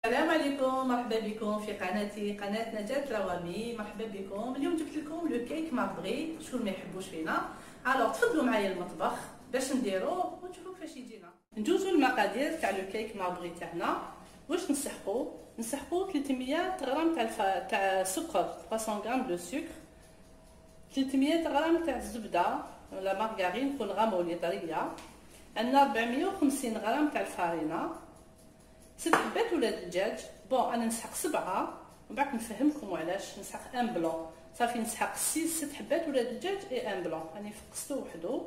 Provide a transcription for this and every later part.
السلام عليكم، مرحبا بكم في قناتي قناه نجاة روامي. مرحبا بكم. اليوم جبت لكم لو كيك ماربغي، شكون ما يحبوش فينا. الوغ تفضلوا معايا المطبخ باش نديروه وتشوفوا كيفاش يجينا. ندوزو المقادير تاع لو كيك ماربغي تاعنا. واش نسحقوا 300 غرام تاع سكر، 300 غرام دو سكر، 300 غرام تاع الزبده ولا مارغرين تكون غامه ولا طريه، عندنا 450 غرام تاع الفارينه، 6 حبات ولاد الدجاج. بون انا نسحق 7 ومن بعد نفهمكم علاش نسحق ان بلون. صافي نسحق 6 حبات ولاد الدجاج اي ان بلون، راني فقستو وحدو.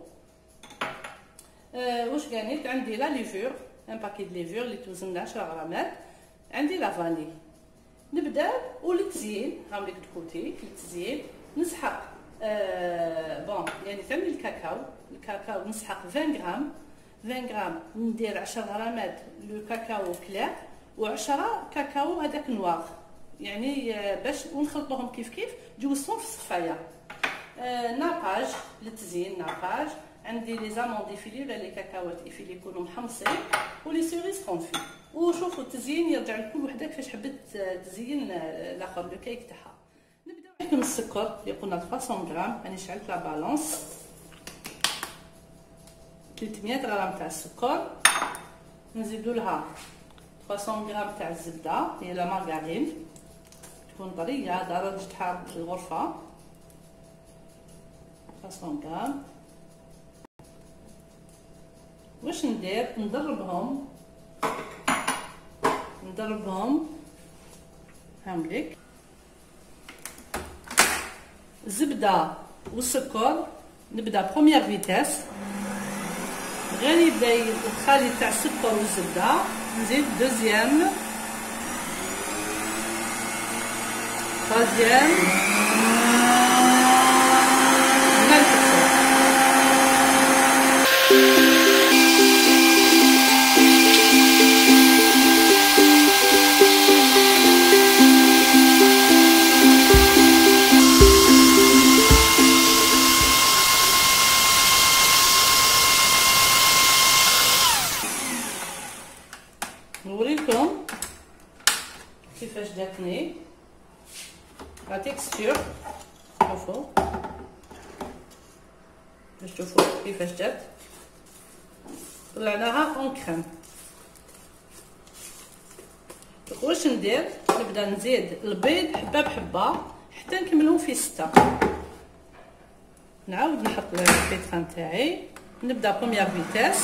واش كانيت عندي لا ليفور، ان باكي د ليفور اللي توزن 10 غرامات، عندي لا فاني. نبدا وللتزيين هاهم ليك دكوتي للتزيين نسحق بون يعني ثاني الكاكاو نسحق 20 غرام 20 غرام. ندير 10 غرامات لو كاكاو كلير و10 كاكاو هذاك نواغ، يعني باش ونخلطوهم كيف جوزتهم في الصفايه. ناباج للتزيين، ناباج عندي لي زاموند يفيلي ولا لي كاكاوات يفيلي يكونوا محمصين ولي سيريز كونفي. وشوفوا التزيين يرجع لكل وحده كيفاش حبت تزين الاخر لو كيك تاعها. نبداو نحكم السكر اللي قلنا 300 غرام، راني شعلت لا بالونس. 300 غرام تاع السكر، نزيدو لها 300 غرام تاع الزبده هي لا مارغرين تكون طريه درجه حراره الغرفه. 300 غرام. واش ندير؟ نضربهم هامليك. الزبده والسكر نبدا بروميير فيتاس، غير يبدا الخليط تاع السكر والزبده، نزيد دوزيام، تروزيام، نوريكم كيفاش جاتني لا تيكستور. شوفوا باش تشوفوا كيفاش جات، طلعناها اون كريم. واش ندير؟ نبدا نزيد البيض حبه بحبه حتى نكملهم في 6. نعاود نحط البيض تاعي، نبدا بروميير فيتاس،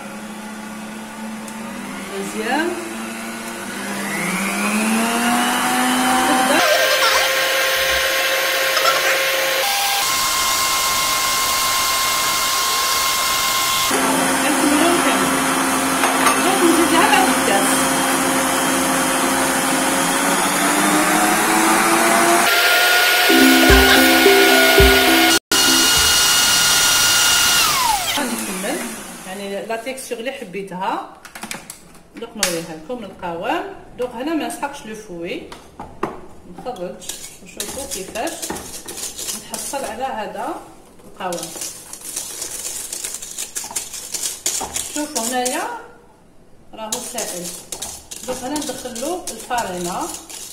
دوزيام، لا تيكستور اللي حبيتها. دوك نوريها لكم القوام. دوك هنا ما نسحقش لو فوي، نخرج وشوفوا كيفاش نحصل على هذا القوام. شوفوا هنايا راهو سائل. دوك هنا ندخلو الفارينه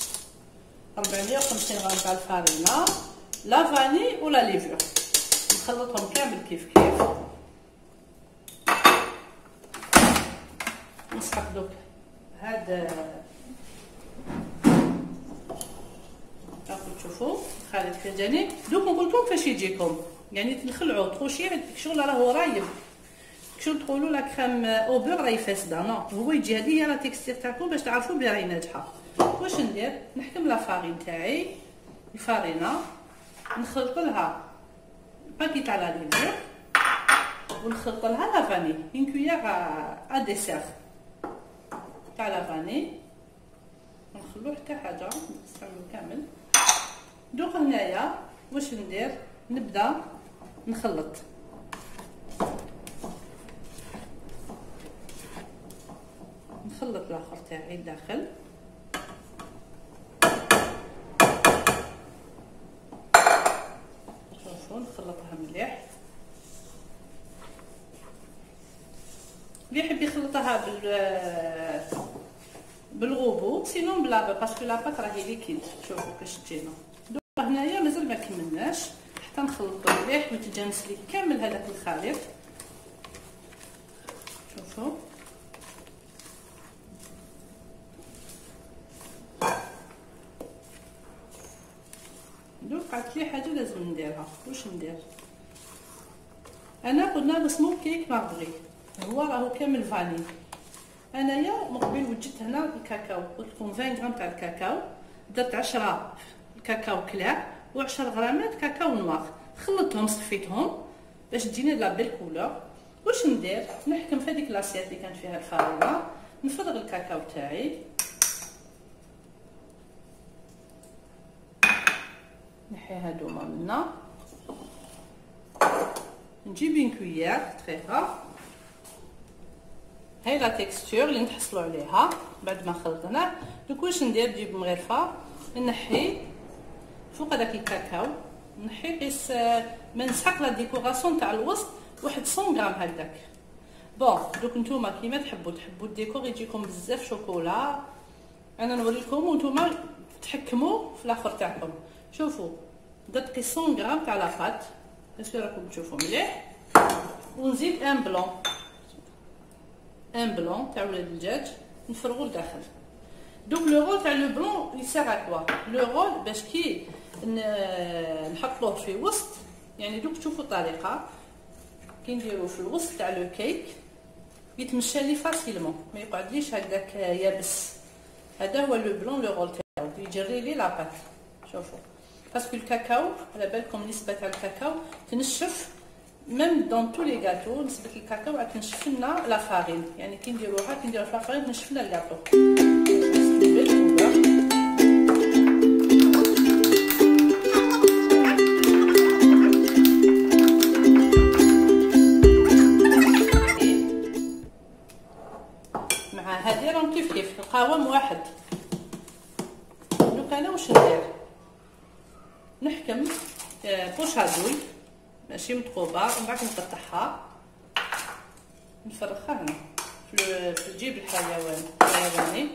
450 غرام تاع الفارينه، لا فاني ولا ليفور، نخلطهم كامل كيف نسحق. دوك هذا راكم تشوفوا خالد في الجانب. دوك نقول لكم كيفاش يجيكم، يعني تنخلعوا تخوشي الشغل راهو رايب، كشغل تقولوا لا كريم او بور راهي فاسده، نو هو يجي. هذه هي لا تيكستير تاعكم باش تعرفوا بلي راهي ناجحه. واش ندير؟ نحكم لا فارين تاعي، الفارينه نخلط لها باكي تاع لا ليفور ونخلط لها لا فاني، اون كويير ا ديسير تاع لا فاني، نخلو حتى حاجه نستعملو كامل. دوك هنايا واش ندير؟ نبدا نخلط الاخر تاعي الداخل. شوفوا نخلطها مليح. اللي يحب يخلطها بالغوبو سينون بلا باسكو لاباط راهي ليكيد. شوفوا كاش تجينا. دوكا هنايا مازال ما كملناش حتى نخلطو مليح ويتجانس لي كامل هذاك الخليط. شوفوا دوك عرفت لي حاجه لازم نديرها. واش ندير انا؟ قلنا نصمو كيك مارغري، هو راهو كامل فاني. انايا من قبل وجدت هنا الكاكاو، قلت لكم 20 غرام تاع الكاكاو، درت 10 الكاكاو كلاع و10 غرامات كاكاو نوار، خلطتهم صفيتهم باش تجيني لا بيل كولور. واش ندير؟ نحكم في هذيك لاسيات اللي كانت فيها الفارينه، نفرغ الكاكاو تاعي، نحي هادوما منا، نجيب اون كويير تخيها. هاي لا تيكستور اللي نحصلوا عليها بعد ما خلطناه. دوك واش ندير؟ نجيب مغرفه نحي فوق هذاك الكاكاو، نحي قيس ما نسحق لا ديكوراسيون تاع الوسط واحد 100 غرام هكذاك. بون دوك نتوما كيما تحبوا الديكور يجيكم بزاف شوكولا، انا نوريكم وانتوما تحكموا في الاخر تاعكم. شوفوا درت قيس 100 غرام تاع لاباط، اسكو راكم تشوفوا مليح، ونزيد ان بلون تاع ولاد الدجاج نفرغو لداخل. دوك لو رول تاع لو بلون يسار كوا لو رول باش كي نحطوه في وسط، يعني دوك تشوفوا الطريقه كي نديرو في الوسط تاع لو كيك يتمشى لي فاسيلمون، ما يقعدليش هكذاك يابس. هذا هو لو بلون لو رول تاعو، يجري لي لاباط. شوفوا باسكو الكاكاو على بالكم نسبه تاع الكاكاو تنشف، ميم دون تو لي غاتو نسبه الكاكاو عاد تنشف لنا لا فارين، يعني كي نديروها في لا فارين تنشف لنا الكاطو. مع هذه راهم كيف القوام واحد. دوك انا واش ندير؟ نحكم بوشادوي ماشي متقوبه، ومن بعد نقطعها نفرخها هنا في الجيب الحيواني.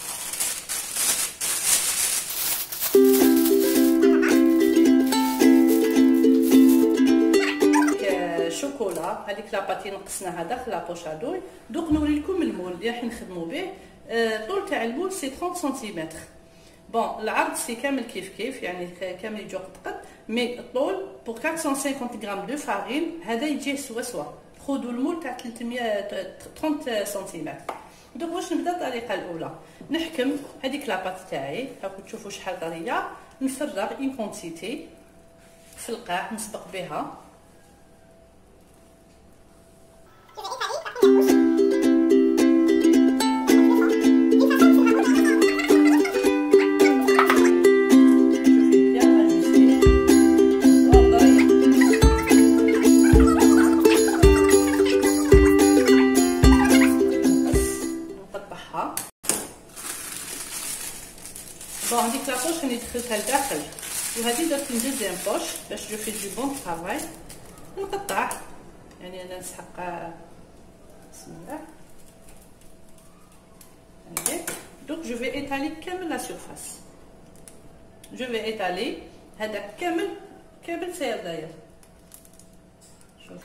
شوكولا هذيك لاباطي نقصناها داخل لابوشادوي. دوك نوري لكم المول اللي راح نخدموا به. الطول تاع المول سي 30 سنتيمتر. بون العرض سي كامل كيف يعني كامل يجي قد مي الطول بور 450 غرام دو فارين هذا يجي سوا. خذوا المول تاع 330 سنتيمتر. دوك واش نبدا؟ الطريقه الاولى نحكم هذيك لاباط تاعي هاكو تشوفوا شحال طريه، نفرغ اون كونتيتي في القاع نسبق بها. بون هذيك لابوش راني دخلتها لداخل، وهذه درت دوزيام بوش باش جو في دو بون طرافاي. نقطع يعني انا نسحق بسم الله هكذا. دوك جو في ايطالي كامل لا سيرفاس، جو في ايطالي هذا كامل ساير داير. شوف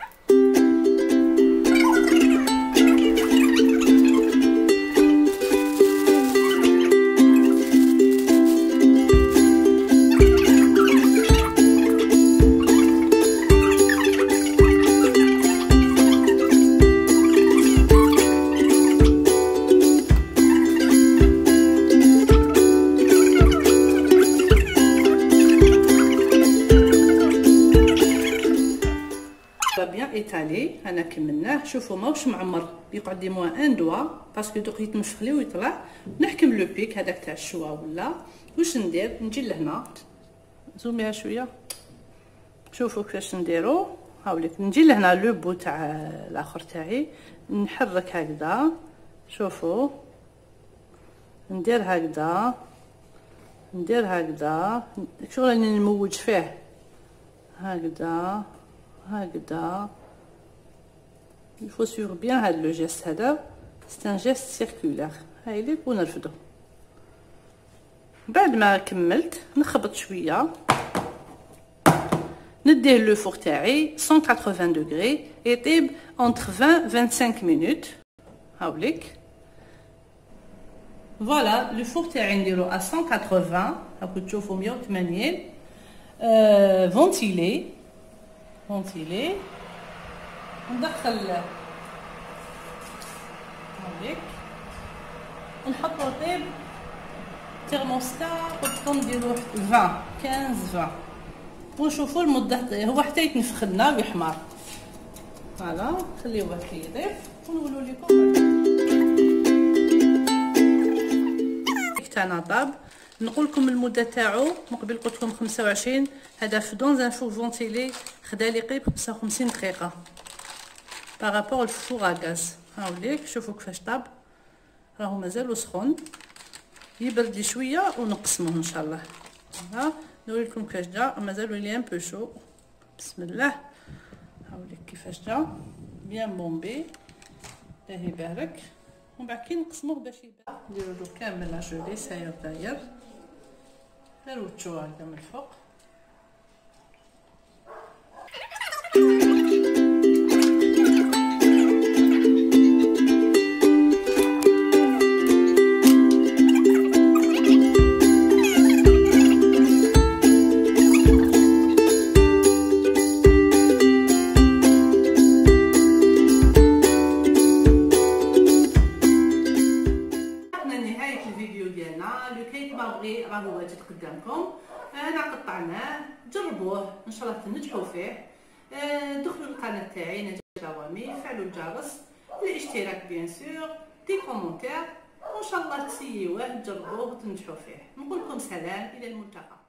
بيان ايطالي. انا كملناه. شوفوا ماهوش معمر، يقعد لي موان ان دوا باسكو دوك يتنفخ لي ويطلع. نحكم لو بيك هذاك تاع الشوا ولا واش ندير؟ نجي لهنا زوميها شويه. شوفوا كيفاش نديرو. هاوليك نجي لهنا لو بو تاع الاخر تاعي، نحرك هكذا. شوفوا ندير هكذا شغل راني نموج فيه هكذا. il faut suivre bien هذا لو جيست. هذا c'est un geste circulaire. هاي ليك ونرفدو. بعد ما كملت نخبط شويه، نديه لو فور تاعي 180 دوغري يطيب entre 20-25 مينوت. هاوليك فوالا لو فور تاعي نديرو ا 180 راكو تشوفوا 180 فونتيلي ندخل هاوليك نحطو طيب تيرموستا قلت لكم نديرو 20 ونشوفوا المده هو حتى يتنفخ لنا ويحمر. فوالا خليوه كي يطيب ونقولوا لكم تاعنا طاب. نقول لكم المده تاعو من قبل قلت لكم 25، هذا في دون ان فور فونتيلي خدا لي قريب 55 دقيقه بارابور الفور غاز. هاوليك شوفوا كيفاش طاب، راهو مازالو سخون، يبرد لي شويه ونقسموه ان شاء الله. ها نوريكم كيفاش جا، مازالو لي ان بو شو. بسم الله. هاوليك كيفاش جا بيان بومبي، الله يبارك. ومن بعد كي نقسموه باش يبان نديرو له كامل لا جولي ساير داير، غير وتشوه هكا من الفوق. لو كيك بابغي راهو واجد قدامكم. انا قطعناه، جربوه ان شاء الله تنجحوا فيه. دخلوا القناه تاعي نجاح دوامي، فعلوا الجرس، الاشتراك بيان سور، دي كومونتير، وان شاء الله تسيوه تجربوه وتنجحوا فيه. نقول لكم سلام، الى الملتقى.